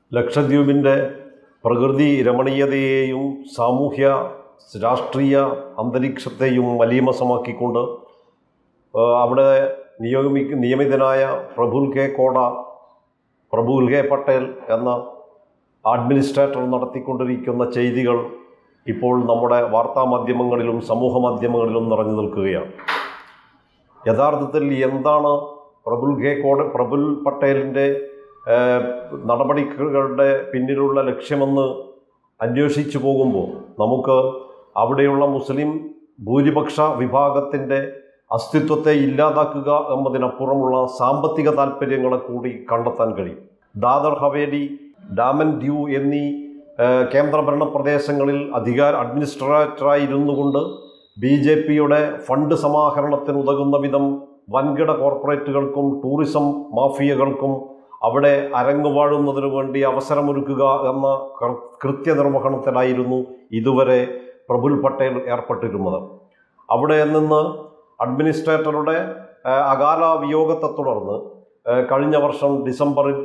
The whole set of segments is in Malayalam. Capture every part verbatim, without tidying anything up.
ലക്ഷദ്വീപിൻ്റെ പ്രകൃതി രമണീയതയെയും സാമൂഹ്യ രാഷ്ട്രീയ അന്തരീക്ഷത്തെയും മലീമസമാക്കിക്കൊണ്ട് അവിടെ നിയോഗിക്ക നിയമിതനായ പ്രഫുൽ കെ കോട പ്രഫുൽ കെ പട്ടേൽ എന്ന അഡ്മിനിസ്ട്രേറ്റർ നടത്തിക്കൊണ്ടിരിക്കുന്ന ചെയ്തികൾ ഇപ്പോൾ നമ്മുടെ വാർത്താമാധ്യമങ്ങളിലും സമൂഹ മാധ്യമങ്ങളിലും നിറഞ്ഞു നിൽക്കുകയാണ്. യഥാർത്ഥത്തിൽ എന്താണ് പ്രഫുൽ കെ കോട പ്രഫുൽ പട്ടേലിൻ്റെ നടപടികളുടെ പിന്നിലുള്ള ലക്ഷ്യമെന്ന് അന്വേഷിച്ചു പോകുമ്പോൾ നമുക്ക് അവിടെയുള്ള മുസ്ലിം ഭൂരിപക്ഷ വിഭാഗത്തിൻ്റെ അസ്തിത്വത്തെ ഇല്ലാതാക്കുക എന്നതിനപ്പുറമുള്ള സാമ്പത്തിക താൽപ്പര്യങ്ങളെ കൂടി കണ്ടെത്താൻ കഴിയും. ദാദർ ഹവേലി, ഡാമൻ ഡ്യൂ എന്നീ കേന്ദ്രഭരണ പ്രദേശങ്ങളിൽ അധികാര അഡ്മിനിസ്ട്രേറ്ററായിരുന്നു കൊണ്ട് ബി ജെ പിയുടെ ഫണ്ട് സമാഹരണത്തിന് ഉതകുന്ന വിധം വൻകിട കോർപ്പറേറ്റുകൾക്കും ടൂറിസം മാഫിയകൾക്കും അവിടെ അരങ്ങുവാഴുന്നതിനു വേണ്ടി അവസരമൊരുക്കുക എന്ന കൃത്യനിർവഹണത്തിലായിരുന്നു ഇതുവരെ പ്രഫുൽ പട്ടേൽ ഏർപ്പെട്ടിരുന്നത്. അവിടെ നിന്ന് അഡ്മിനിസ്ട്രേറ്ററുടെ അകാല വിയോഗത്തെ തുടർന്ന് കഴിഞ്ഞ വർഷം ഡിസംബറിൽ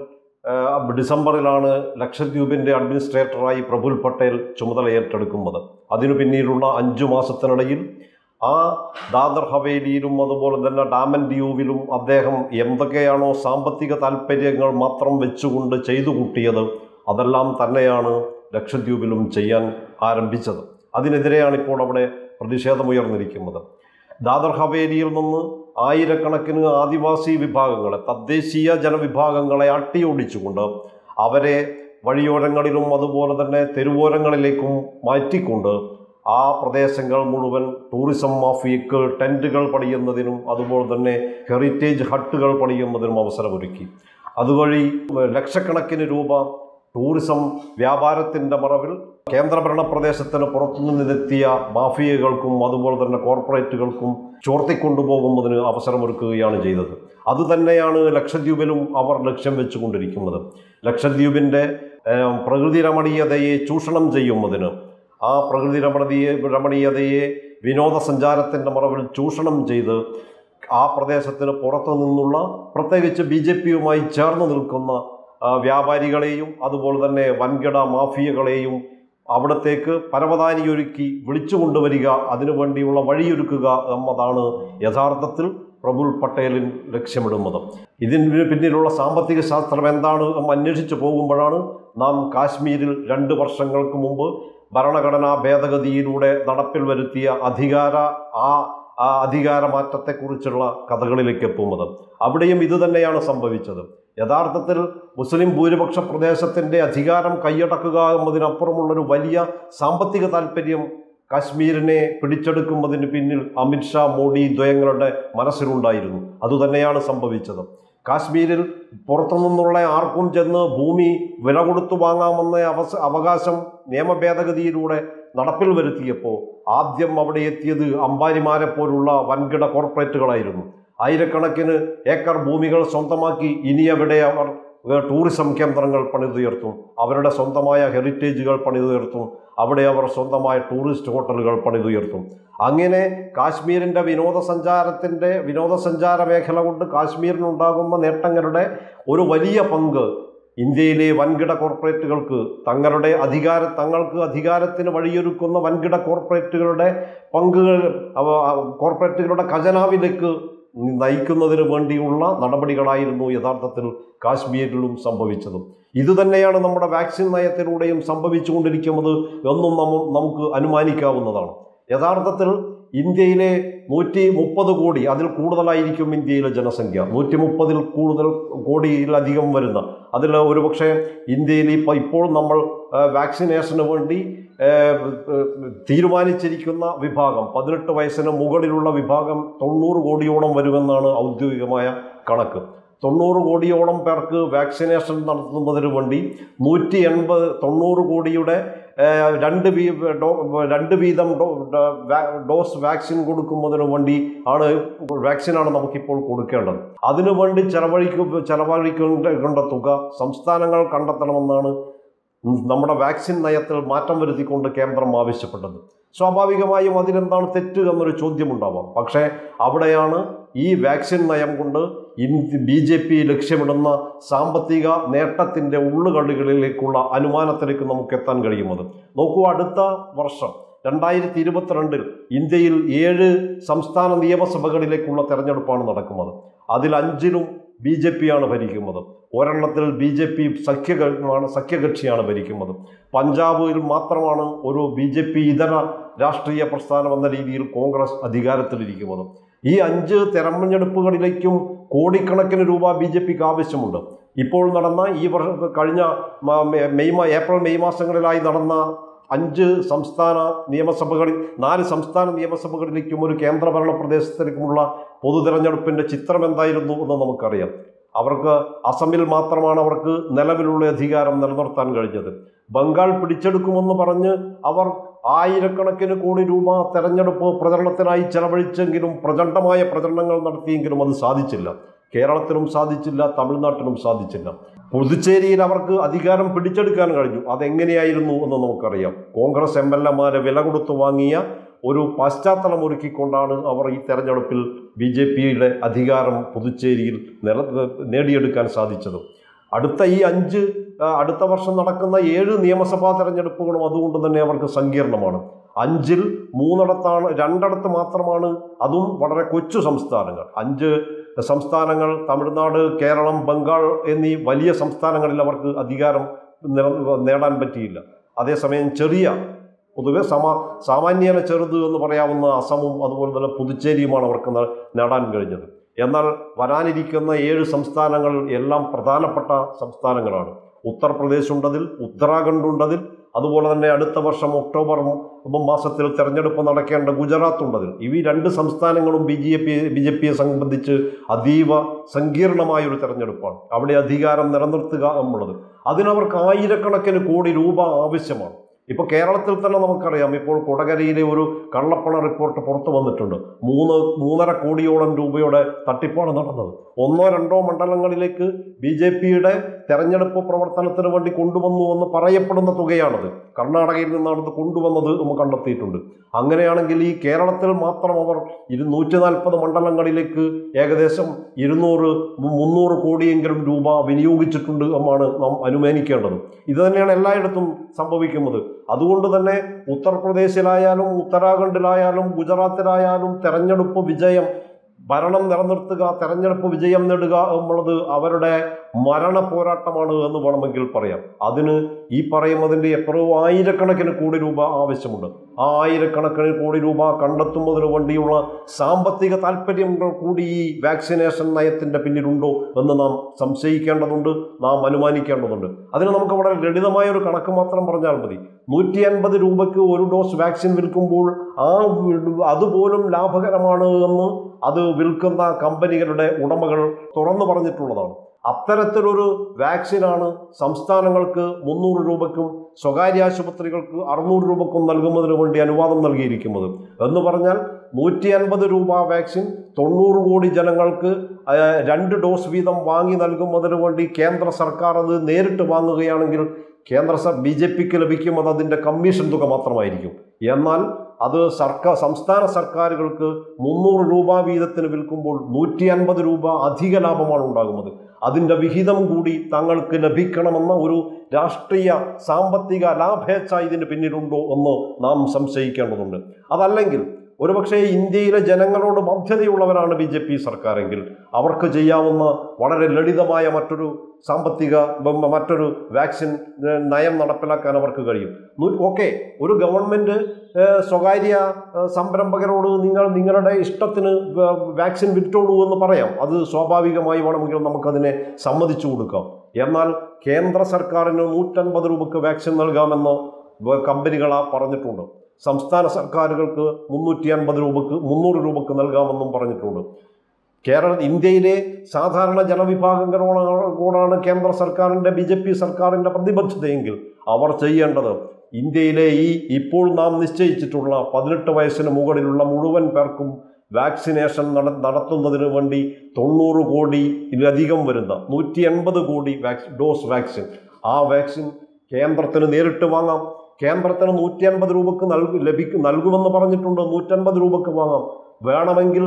ഡിസംബറിലാണ് ലക്ഷദ്വീപിൻ്റെ അഡ്മിനിസ്ട്രേറ്ററായി പ്രഫുൽ പട്ടേൽ ചുമതല ഏറ്റെടുക്കുന്നത്. അതിനു പിന്നീടുള്ള അഞ്ചു മാസത്തിനിടയിൽ ആ ദാദർ ഹവേലിയിലും അതുപോലെ തന്നെ ഡാമൻ ഡ്യൂവിലും അദ്ദേഹം എന്തൊക്കെയാണോ സാമ്പത്തിക താൽപ്പര്യങ്ങൾ മാത്രം വെച്ചുകൊണ്ട് ചെയ്തു കൂട്ടിയത് അതെല്ലാം തന്നെയാണ് ലക്ഷദ്വീപിലും ചെയ്യാൻ ആരംഭിച്ചത്. അതിനെതിരെയാണ് ഇപ്പോൾ അവിടെ പ്രതിഷേധമുയർന്നിരിക്കുന്നത്. ദാദർ ഹവേലിയിൽ നിന്ന് ആയിരക്കണക്കിന് ആദിവാസി വിഭാഗങ്ങളെ, തദ്ദേശീയ ജനവിഭാഗങ്ങളെ അട്ടിയോടിച്ചുകൊണ്ട് അവരെ വഴിയോരങ്ങളിലും അതുപോലെ തന്നെ തെരുവോരങ്ങളിലേക്കും മാറ്റിക്കൊണ്ട് ആ പ്രദേശങ്ങൾ മുഴുവൻ ടൂറിസം മാഫിയക്ക് ടെൻറ്റുകൾ പണിയുന്നതിനും അതുപോലെ തന്നെ ഹെറിറ്റേജ് ഹട്ടുകൾ പണിയുന്നതിനും അവസരമൊരുക്കി. അതുവഴി ലക്ഷക്കണക്കിന് രൂപ ടൂറിസം വ്യാപാരത്തിൻ്റെ മറവിൽ കേന്ദ്രഭരണ പ്രദേശത്തിന് പുറത്തുനിന്നെത്തിയ മാഫിയകൾക്കും അതുപോലെ തന്നെ കോർപ്പറേറ്റുകൾക്കും ചോർത്തിക്കൊണ്ടുപോകുന്നതിന് അവസരമൊരുക്കുകയാണ് ചെയ്തത്. അതുതന്നെയാണ് ലക്ഷദ്വീപിലും അവർ ലക്ഷ്യം വെച്ചുകൊണ്ടിരിക്കുന്നത്. ലക്ഷദ്വീപിൻ്റെ പ്രകൃതി രമണീയതയെ ചൂഷണം ചെയ്യുന്നതിന്, ആ പ്രകൃതി രമണീയ രമണീയതയെ വിനോദസഞ്ചാരത്തിൻ്റെ മറവിൽ ചൂഷണം ചെയ്ത് ആ പ്രദേശത്തിന് പുറത്തു നിന്നുള്ള പ്രത്യേകിച്ച് ബി ജെ പിയുമായി ചേർന്ന് നിൽക്കുന്ന വ്യാപാരികളെയും അതുപോലെ തന്നെ വൻകിട മാഫിയകളെയും അവിടത്തേക്ക് പരവതാനിയൊരുക്കി വിളിച്ചു കൊണ്ടുവരിക, അതിനുവേണ്ടിയുള്ള വഴിയൊരുക്കുക എന്നതാണ് യഥാർത്ഥത്തിൽ പ്രഫുൽ പട്ടേലിൻ ലക്ഷ്യമിടുന്നത്. ഇതിന് പിന്നിലുള്ള സാമ്പത്തിക ശാസ്ത്രം എന്താണ് എന്ന് അന്വേഷിച്ചു പോകുമ്പോഴാണ് നാം കാശ്മീരിൽ രണ്ട് വർഷങ്ങൾക്ക് മുമ്പ് ഭരണഘടനാ ഭേദഗതിയിലൂടെ നടപ്പിൽ വരുത്തിയ അധികാര ആ ആ അധികാരമാറ്റത്തെക്കുറിച്ചുള്ള കഥകളിലേക്ക് എത്തുന്നത്. അവിടെയും ഇതുതന്നെയാണ് സംഭവിച്ചത്. യഥാർത്ഥത്തിൽ മുസ്ലിം ഭൂരിപക്ഷ പ്രദേശത്തിൻ്റെ അധികാരം കൈയടക്കുക എന്നതിനപ്പുറമുള്ളൊരു വലിയ സാമ്പത്തിക താൽപ്പര്യം കാശ്മീരിനെ പിടിച്ചെടുക്കുന്നതിന് പിന്നിൽ അമിത്ഷാ, മോഡി ദ്വയങ്ങളുടെ മനസ്സിലുണ്ടായിരുന്നു. അതുതന്നെയാണ് സംഭവിച്ചത്. കാശ്മീരിൽ പുറത്തുനിന്നുള്ള ആർക്കും ചെന്ന് ഭൂമി വില കൊടുത്തു വാങ്ങാമെന്ന അവസ അവകാശം നിയമ ഭേദഗതിയിലൂടെ നടപ്പിൽ വരുത്തിയപ്പോൾ ആദ്യം അവിടെ എത്തിയത് അംബാനിമാരെ പോലുള്ള വൻകിട കോർപ്പറേറ്റുകളായിരുന്നു. ആയിരക്കണക്കിന് ഏക്കർ ഭൂമികൾ സ്വന്തമാക്കി ഇനി അവിടെ അവർ ടൂറിസം കേന്ദ്രങ്ങൾ പണിതുയർത്തും, അവരുടെ സ്വന്തമായ ഹെറിറ്റേജുകൾ പണിതുയർത്തും, അവിടെ അവർ സ്വന്തമായ ടൂറിസ്റ്റ് ഹോട്ടലുകൾ പണിതുയർത്തും. അങ്ങനെ കാശ്മീരിൻ്റെ വിനോദസഞ്ചാരത്തിൻ്റെ വിനോദസഞ്ചാര മേഖല കൊണ്ട് കാശ്മീരിനുണ്ടാകുന്ന നേട്ടങ്ങളുടെ ഒരു വലിയ പങ്ക് ഇന്ത്യയിലെ വൻകിട കോർപ്പറേറ്റുകൾക്ക് തങ്ങളുടെ അധികാര തങ്ങൾക്ക് അധികാരത്തിന് വഴിയൊരുക്കുന്ന വൻകിട കോർപ്പറേറ്റുകളുടെ പങ്കുകൾ കോർപ്പറേറ്റുകളുടെ ഖജനാവിലേക്ക് നയിക്കുന്നതിന് വേണ്ടിയുള്ള നടപടികളായിരുന്നു യഥാർത്ഥത്തിൽ കാശ്മീരിലും സംഭവിച്ചതും. ഇതുതന്നെയാണ് നമ്മുടെ വാക്സിൻ നയത്തിലൂടെയും സംഭവിച്ചുകൊണ്ടിരിക്കുന്നത് എന്നും നമുക്ക് അനുമാനിക്കാവുന്നതാണ്. യഥാർത്ഥത്തിൽ ഇന്ത്യയിലെ നൂറ്റി മുപ്പത് കോടി അതിൽ കൂടുതലായിരിക്കും ഇന്ത്യയിലെ ജനസംഖ്യ. നൂറ്റി മുപ്പതിൽ കൂടുതൽ കോടിയിലധികം വരുന്ന അതിൽ ഒരുപക്ഷെ ഇന്ത്യയിൽ ഇപ്പോൾ ഇപ്പോൾ നമ്മൾ വാക്സിനേഷന് വേണ്ടി തീരുമാനിച്ചിരിക്കുന്ന വിഭാഗം പതിനെട്ട് വയസ്സിന് മുകളിലുള്ള വിഭാഗം തൊണ്ണൂറ് കോടിയോളം വരുമെന്നാണ് ഔദ്യോഗികമായ കണക്ക്. തൊണ്ണൂറ് കോടിയോളം പേർക്ക് വാക്സിനേഷൻ നടത്തുന്നതിന് വേണ്ടി നൂറ്റി എൺപത് തൊണ്ണൂറ് കോടിയുടെ രണ്ട് വീ രണ്ട് വീതം ഡോസ് വാക്സിൻ കൊടുക്കുന്നതിന് വേണ്ടി ആണ് വാക്സിനാണ് നമുക്കിപ്പോൾ കൊടുക്കേണ്ടത്. അതിനുവേണ്ടി ചെലവഴിക്ക ചെലവഴിക്കേണ്ട തുക സംസ്ഥാനങ്ങൾ കണ്ടെത്തണമെന്നാണ് നമ്മുടെ വാക്സിൻ നയത്തിൽ മാറ്റം വരുത്തിക്കൊണ്ട് കേന്ദ്രം ആവശ്യപ്പെട്ടത്. സ്വാഭാവികമായും അതിനെന്താണ് തെറ്റ് എന്നൊരു ചോദ്യമുണ്ടാവാം. പക്ഷേ അവിടെയാണ് ഈ വാക്സിൻ നയം കൊണ്ട് ഇന്ത്യ ബി ജെ പി ലക്ഷ്യമിടുന്ന സാമ്പത്തിക നേട്ടത്തിൻ്റെ ഉള്ളുകളികളിലേക്കുള്ള അനുമാനത്തിലേക്ക് നമുക്ക് എത്താൻ കഴിയുന്നത്. നോക്കൂ, അടുത്ത വർഷം രണ്ടായിരത്തി ഇരുപത്തിരണ്ടിൽ ഇന്ത്യയിൽ ഏഴ് സംസ്ഥാന നിയമസഭകളിലേക്കുള്ള തെരഞ്ഞെടുപ്പാണ് നടക്കുന്നത്. അതിൽ അഞ്ചിലും ബി ജെ പിയാണ് ഭരിക്കുന്നത്. ഒരെണ്ണത്തിൽ ബി ജെ പി സഖ്യമാണ് സഖ്യകക്ഷിയാണ് ഭരിക്കുന്നത്. പഞ്ചാബിൽ മാത്രമാണ് ഒരു ബി ജെ പി ഇതര രാഷ്ട്രീയ പ്രസ്ഥാനം എന്ന രീതിയിൽ കോൺഗ്രസ് അധികാരത്തിലിരിക്കുന്നത്. ഈ അഞ്ച് തെരഞ്ഞെടുപ്പുകളിലേക്കും കോടിക്കണക്കിന് രൂപ ബി ജെ പിക്ക് ആവശ്യമുണ്ട്. ഇപ്പോൾ നടന്ന ഈ വർഷം കഴിഞ്ഞ മെയ് ഏപ്രിൽ മെയ് മാസങ്ങളിലായി നടന്ന അഞ്ച് സംസ്ഥാന നിയമസഭകളിൽ നാല് സംസ്ഥാന നിയമസഭകളിലേക്കും ഒരു കേന്ദ്രഭരണ പ്രദേശത്തിലേക്കുമുള്ള പൊതു തെരഞ്ഞെടുപ്പിൻ്റെ ചിത്രം എന്തായിരുന്നു എന്ന് നമുക്കറിയാം. അവർക്ക് അസമിൽ മാത്രമാണ് അവർക്ക് നിലവിലുള്ള അധികാരം നിലനിർത്താൻ കഴിഞ്ഞത്. ബംഗാൾ പിടിച്ചെടുക്കുമെന്ന് പറഞ്ഞ് അവർ ആയിരക്കണക്കിന് കോടി രൂപ തെരഞ്ഞെടുപ്പ് പ്രചരണത്തിനായി ചെലവഴിച്ചെങ്കിലും പ്രചണ്ഡമായ പ്രചരണങ്ങൾ നടത്തിയെങ്കിലും അത് സാധിച്ചില്ല. കേരളത്തിലും സാധിച്ചില്ല, തമിഴ്നാട്ടിലും സാധിച്ചില്ല. പുതുച്ചേരിയിൽ അവർക്ക് അധികാരം പിടിച്ചെടുക്കാൻ കഴിഞ്ഞു. അതെങ്ങനെയായിരുന്നു എന്ന് നമുക്കറിയാം. കോൺഗ്രസ് എം എൽ എമാരെ വില കൊടുത്തു വാങ്ങിയ ഒരു പശ്ചാത്തലം ഒരുക്കിക്കൊണ്ടാണ് അവർ ഈ തെരഞ്ഞെടുപ്പിൽ ബി ജെ പിയുടെ അധികാരം പുതുച്ചേരിയിൽ നില നേടിയെടുക്കാൻ സാധിച്ചത്. അടുത്ത ഈ അഞ്ച് അടുത്ത വർഷം നടക്കുന്ന ഏഴ് നിയമസഭാ തെരഞ്ഞെടുപ്പുകളും അതുകൊണ്ട് തന്നെ അവർക്ക് സങ്കീർണമാണ്. അഞ്ചിൽ മൂന്നിടത്താണ് രണ്ടിടത്ത് മാത്രമാണ്, അതും വളരെ കൊച്ചു സംസ്ഥാനങ്ങൾ. അഞ്ച് സംസ്ഥാനങ്ങൾ തമിഴ്നാട്, കേരളം, ബംഗാൾ എന്നീ വലിയ സംസ്ഥാനങ്ങളിൽ അവർക്ക് അധികാരം നേടാൻ പറ്റിയില്ല. അതേസമയം ചെറിയ പൊതുവെ സമ സാമാന്യേന ചെറുത് എന്ന് പറയാവുന്ന അസമും അതുപോലെ തന്നെ പുതുച്ചേരിയുമാണ് അവർക്ക് നേടാൻ കഴിഞ്ഞത്. എന്നാൽ വരാനിരിക്കുന്ന ഏഴ് സംസ്ഥാനങ്ങൾ എല്ലാം പ്രധാനപ്പെട്ട സംസ്ഥാനങ്ങളാണ്. ഉത്തർപ്രദേശ് ഉണ്ടതിൽ, ഉത്തരാഖണ്ഡ് ഉണ്ടതിൽ, അതുപോലെ തന്നെ അടുത്ത വർഷം ഒക്ടോബർ മാസത്തിൽ തെരഞ്ഞെടുപ്പ് നടക്കേണ്ട ഗുജറാത്ത് ഉണ്ടതിൽ. ഈ രണ്ട് സംസ്ഥാനങ്ങളും B J P B J പിയെ സംബന്ധിച്ച് അതീവ സങ്കീർണമായൊരു തെരഞ്ഞെടുപ്പാണ്. അവിടെ അധികാരം നിലനിർത്തുക എന്നുള്ളത് അതിനവർക്ക് ആയിരക്കണക്കിന് കോടി രൂപ ആവശ്യമാണ്. ഇപ്പോൾ കേരളത്തിൽ തന്നെ നമുക്കറിയാം, ഇപ്പോൾ കൊടകരയിലെ ഒരു കള്ളപ്പണ റിപ്പോർട്ട് പുറത്തു വന്നിട്ടുണ്ട്. മൂന്ന് മൂന്നര കോടിയോളം രൂപയുടെ തട്ടിപ്പാണ് നടന്നത്. ഒന്നോ രണ്ടോ മണ്ഡലങ്ങളിലേക്ക് ബി ജെ പിയുടെ തെരഞ്ഞെടുപ്പ് പ്രവർത്തനത്തിന് വേണ്ടി കൊണ്ടുവന്നു എന്ന് പറയപ്പെടുന്ന തുകയാണത്. കർണാടകയിൽ നിന്നാണ് ഇത് കൊണ്ടുവന്നത് എന്ന് കണ്ടെത്തിയിട്ടുണ്ട്. അങ്ങനെയാണെങ്കിൽ ഈ കേരളത്തിൽ മാത്രം അവർ ഇരുന്നൂറ്റി നാൽപ്പത് മണ്ഡലങ്ങളിലേക്ക് ഏകദേശം ഇരുന്നൂറ് മുന്നൂറ് കോടിയെങ്കിലും രൂപ വിനിയോഗിച്ചിട്ടുണ്ട് എന്നാണ് നാം അനുമാനിക്കേണ്ടത്. ഇത് തന്നെയാണ് എല്ലായിടത്തും സംഭവിക്കുന്നത്. അതുകൊണ്ട് തന്നെ ഉത്തർപ്രദേശിലായാലും ഉത്തരാഖണ്ഡിലായാലും ഗുജറാത്തിലായാലും തെരഞ്ഞെടുപ്പ് വിജയം, ഭരണം നിലനിർത്തുക, തെരഞ്ഞെടുപ്പ് വിജയം നേടുക എന്നുള്ളത് അവരുടെ മരണ പോരാട്ടമാണ് എന്ന് വേണമെങ്കിൽ പറയാം. അതിന് ഈ പറയുന്നതിൻ്റെ എത്രയോ ആയിരക്കണക്കിന് കോടി രൂപ ആവശ്യമുണ്ട്. ആ ആയിരക്കണക്കിന് കോടി രൂപ കണ്ടെത്തുന്നതിന് വേണ്ടിയുള്ള സാമ്പത്തിക താല്പര്യങ്ങൾ കൂടി ഈ വാക്സിനേഷൻ നയത്തിൻ്റെ പിന്നിലുണ്ടോ എന്ന് നാം സംശയിക്കേണ്ടതുണ്ട്, നാം അനുമാനിക്കേണ്ടതുണ്ട്. അതിന് നമുക്ക് വളരെ ലളിതമായ ഒരു കണക്ക് മാത്രം പറഞ്ഞാൽ മതി. നൂറ്റി അൻപത് രൂപയ്ക്ക് ഒരു ഡോസ് വാക്സിൻ വിൽക്കുമ്പോൾ ആ അതുപോലും ലാഭകരമാണ് എന്ന് അത് വിൽക്കുന്ന കമ്പനികളുടെ ഉടമകൾ തുറന്നു പറഞ്ഞിട്ടുള്ളതാണ്. അത്തരത്തിലൊരു വാക്സിനാണ് സംസ്ഥാനങ്ങൾക്ക് മുന്നൂറ് രൂപയ്ക്കും സ്വകാര്യ ആശുപത്രികൾക്ക് അറുന്നൂറ് രൂപയ്ക്കും നൽകുന്നതിന് വേണ്ടി അനുവാദം നൽകിയിരിക്കുന്നത്. എന്ന് പറഞ്ഞാൽ നൂറ്റി അൻപത് രൂപ വാക്സിൻ തൊണ്ണൂറ് കോടി ജനങ്ങൾക്ക് രണ്ട് ഡോസ് വീതം വാങ്ങി നൽകുന്നതിന് വേണ്ടി കേന്ദ്ര സർക്കാർ അത് നേരിട്ട് വാങ്ങുകയാണെങ്കിൽ കേന്ദ്ര സർ ബി ജെ പിക്ക് ലഭിക്കുന്നത് അതിൻ്റെ കമ്മീഷൻ തുക മാത്രമായിരിക്കും. എന്നാൽ അത് സർക്കാർ സംസ്ഥാന സർക്കാരുകൾക്ക് മുന്നൂറ് രൂപ വീതത്തിന് വിൽക്കുമ്പോൾ നൂറ്റി അൻപത് രൂപ അധിക ലാഭമാണ് ഉണ്ടാകുന്നത്. അതിൻ്റെ വിഹിതം കൂടി തങ്ങൾക്ക് ലഭിക്കണമെന്ന ഒരു രാഷ്ട്രീയ സാമ്പത്തിക ലാഭേച്ഛ ഇതിന് പിന്നിലുണ്ടോ എന്ന് നാം സംശയിക്കേണ്ടതുണ്ട്. അതല്ലെങ്കിൽ ഒരുപക്ഷെ ഇന്ത്യയിലെ ജനങ്ങളോട് ബാധ്യതയുള്ളവരാണ് ബി ജെ പി സർക്കാരെങ്കിൽ അവർക്ക് ചെയ്യാവുന്ന വളരെ ലളിതമായ മറ്റൊരു സാമ്പത്തിക മറ്റൊരു വാക്സിൻ നയം നടപ്പിലാക്കാൻ അവർക്ക് കഴിയും. ഓക്കെ, ഒരു ഗവൺമെൻറ് സ്വകാര്യ സംരംഭകരോട് നിങ്ങൾ നിങ്ങളുടെ ഇഷ്ടത്തിന് വാക്സിൻ വിറ്റോളൂ എന്ന് പറയാം. അത് സ്വാഭാവികമായി വേണമെങ്കിൽ നമുക്കതിനെ സമ്മതിച്ചു കൊടുക്കാം. എന്നാൽ കേന്ദ്ര സർക്കാരിന് നൂറ്റൻപത് രൂപയ്ക്ക് വാക്സിൻ നൽകാമെന്ന് കമ്പനികൾ പറഞ്ഞിട്ടുണ്ട്. സംസ്ഥാന സർക്കാരുകൾക്ക് മുന്നൂറ്റി അൻപത് രൂപക്ക് മുന്നൂറ് രൂപക്ക് നൽകാമെന്നും പറഞ്ഞിട്ടുണ്ട്. കേരള ഇന്ത്യയിലെ സാധാരണ ജനവിഭാഗങ്ങളോടാണ് കേന്ദ്ര സർക്കാരിൻ്റെ ബി ജെ പി സർക്കാരിൻ്റെ പ്രതിബദ്ധതയെങ്കിൽ അവർ ചെയ്യേണ്ടത് ഇന്ത്യയിലെ ഈ ഇപ്പോൾ നാം നിശ്ചയിച്ചിട്ടുള്ള പതിനെട്ട് വയസ്സിന് മുകളിലുള്ള മുഴുവൻ പേർക്കും വാക്സിനേഷൻ നട നടത്തുന്നതിന് വേണ്ടി തൊണ്ണൂറ് കോടിയിലധികം വരുന്ന നൂറ്റി എൺപത് കോടി വാക്സ് ഡോസ് വാക്സിൻ ആ വാക്സിൻ കേന്ദ്രത്തിന് നേരിട്ട് വാങ്ങാം. കേന്ദ്രത്തിന് നൂറ്റി അൻപത് രൂപക്ക് നൽകു ലഭിക്കും നൽകുമെന്ന് പറഞ്ഞിട്ടുണ്ട്. നൂറ്റൻപത് രൂപക്ക് വാങ്ങാം. വേണമെങ്കിൽ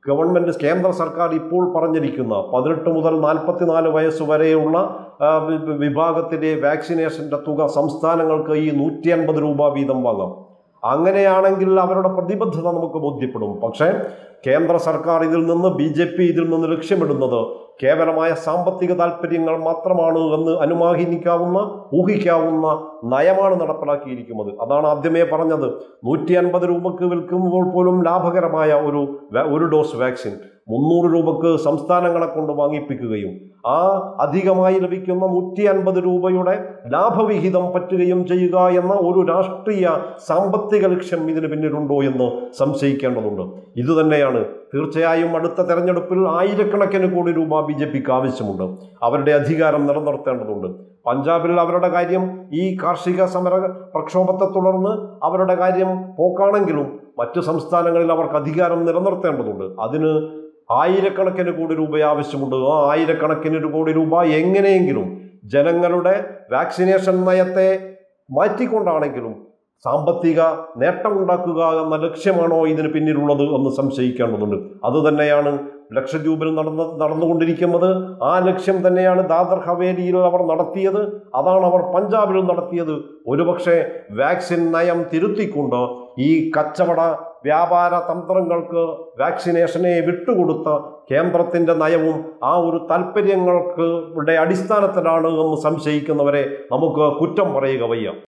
ഗവൺമെൻറ് കേന്ദ്ര സർക്കാർ ഇപ്പോൾ പറഞ്ഞിരിക്കുന്ന പതിനെട്ട് മുതൽ നാൽപ്പത്തിനാല് വയസ്സ് വരെയുള്ള വിഭാഗത്തിലെ വാക്സിനേഷൻ്റെ തുക സംസ്ഥാനങ്ങൾക്ക് ഈ നൂറ്റി അൻപത് രൂപ വീതം വാങ്ങാം. അങ്ങനെയാണെങ്കിൽ അവരുടെ പ്രതിബദ്ധത നമുക്ക് ബോധ്യപ്പെടും. പക്ഷേ കേന്ദ്ര സർക്കാർ ഇതിൽ നിന്ന്, ബി ജെ പി ഇതിൽ നിന്ന് ലക്ഷ്യമിടുന്നത് കേവലമായ സാമ്പത്തിക താല്പര്യങ്ങൾ മാത്രമാണ് എന്ന് അനുമാനിക്കാവുന്ന, ഊഹിക്കാവുന്ന നയമാണ് നടപ്പിലാക്കിയിരിക്കുന്നത്. അതാണ് ആദ്യമേ പറഞ്ഞത്. നൂറ്റി അൻപത് രൂപക്ക് വിൽക്കുമ്പോൾ പോലും ലാഭകരമായ ഒരു ഒരു ഡോസ് വാക്സിൻ മുന്നൂറ് രൂപക്ക് സംസ്ഥാനങ്ങളെ കൊണ്ട് വാങ്ങിപ്പിക്കുകയും ആ അധികമായി ലഭിക്കുന്ന നൂറ്റി അൻപത് രൂപയുടെ ലാഭവിഹിതം പറ്റുകയും ചെയ്യുക എന്ന ഒരു രാഷ്ട്രീയ സാമ്പത്തിക ലക്ഷ്യം ഇതിന് പിന്നിലുണ്ടോ എന്ന് സംശയിക്കേണ്ടതുണ്ട്. ഇതുതന്നെയാണ് തീർച്ചയായും അടുത്ത തെരഞ്ഞെടുപ്പിൽ ആയിരക്കണക്കിന് കോടി രൂപ ബി ജെ പിക്ക് ആവശ്യമുണ്ട്. അവരുടെ അധികാരം നിലനിർത്തേണ്ടതുണ്ട്. പഞ്ചാബിൽ അവരുടെ കാര്യം ഈ കാർഷിക സമര പ്രക്ഷോഭത്തെ തുടർന്ന് അവരുടെ കാര്യം പോക്കാണെങ്കിലും മറ്റു സംസ്ഥാനങ്ങളിൽ അവർക്ക് അധികാരം നിലനിർത്തേണ്ടതുണ്ട്. അതിന് ആയിരക്കണക്കിന് കോടി രൂപ ആവശ്യമുണ്ട്. ആ ആയിരക്കണക്കിന് കോടി രൂപ എങ്ങനെയെങ്കിലും ജനങ്ങളുടെ വാക്സിനേഷൻ നയത്തെ മാറ്റിക്കൊണ്ടാണെങ്കിലും സാമ്പത്തിക നേട്ടമുണ്ടാക്കുക എന്ന ലക്ഷ്യമാണോ ഇതിന് പിന്നിലുള്ളത് എന്ന് സംശയിക്കേണ്ടതുണ്ട്. അതുതന്നെയാണ് ലക്ഷദ്വീപിൽ നടന്ന് നടന്നുകൊണ്ടിരിക്കുന്നത്. ആ ലക്ഷ്യം തന്നെയാണ് ദാദർ ഹവേലിയിൽ അവർ നടത്തിയത്. അതാണ് അവർ പഞ്ചാബിൽ നടത്തിയത്. ഒരുപക്ഷെ വാക്സിൻ നയം തിരുത്തിക്കൊണ്ട് ഈ കച്ചവട വ്യാപാര തന്ത്രങ്ങൾക്ക് വാക്സിനേഷനെ വിട്ടുകൊടുത്ത കേന്ദ്രത്തിൻ്റെ നയവും ആ ഒരു താല്പര്യങ്ങൾക്ക് അടിസ്ഥാനത്തിലാണ് എന്ന് സംശയിക്കുന്നവരെ നമുക്ക് കുറ്റം പറയുക വയ്യ.